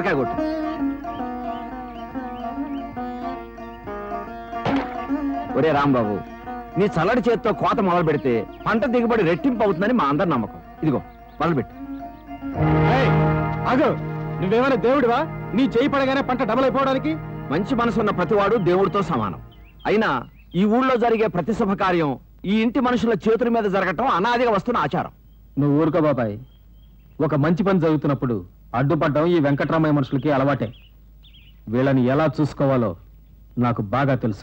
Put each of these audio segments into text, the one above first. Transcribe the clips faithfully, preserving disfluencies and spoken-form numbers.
టెంకాయ కొట్టు. ఒరే రాంబాబు, నీ చల్లడి చేత్తో కోత మొదలు పెడితే పంట దిగుబడి రెట్టింపు అవుతుందని మా అందరి నమ్మకం. ఇదిగో మొదలుపెట్టు. అగో, నువ్వేమైనా దేవుడివా? నీ చేయి పడగానే పంట డబల్ అయిపోవడానికి? మంచి మనసున్న ప్రతివాడు దేవుడితో సమానం. అయినా ఈ ఊళ్ళో జరిగే ప్రతి శుభకార్యం ఈ ఇంటి మనుషుల చేతుల మీద జరగటం అనాదిగా వస్తున్న ఆచారం. నువ్వు ఊరుకో బాబాయ్. ఒక మంచి పని జరుగుతున్నప్పుడు అడ్డుపడ్డం ఈ వెంకట్రామయ్య మనుషులకి అలవాటే. వీళ్ళని ఎలా చూసుకోవాలో నాకు బాగా తెలుసు.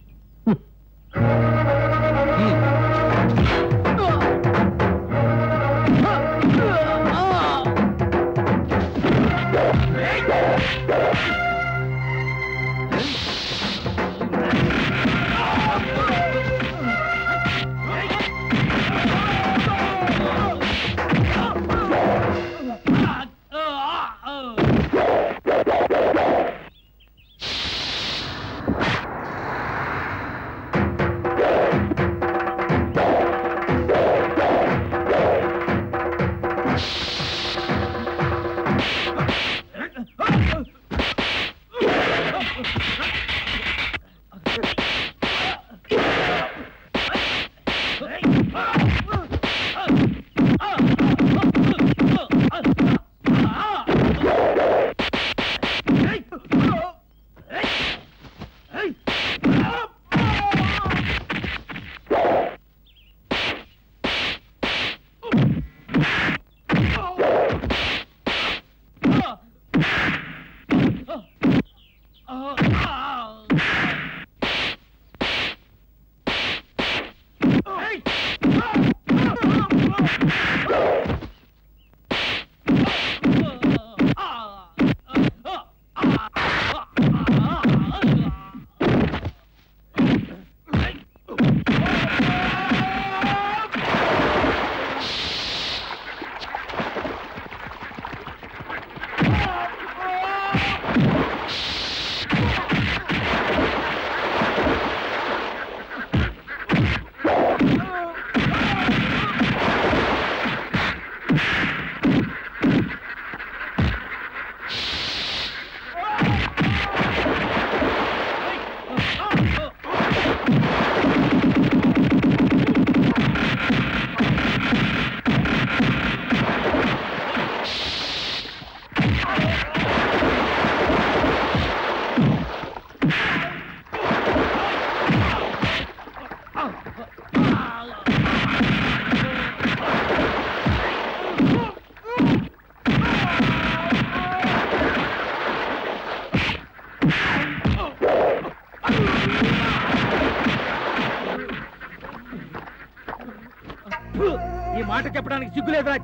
ఈ మాట చెప్పడానికి సిగ్గులేదురా?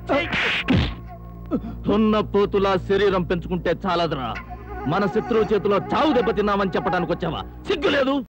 తొన్న పోతులా శరీరం పెంచుకుంటే చాలదురా. మన శత్రువు చేతిలో చావు దెబ్బతిన్నామని చెప్పడానికి వచ్చావా? సిగ్గులేదు?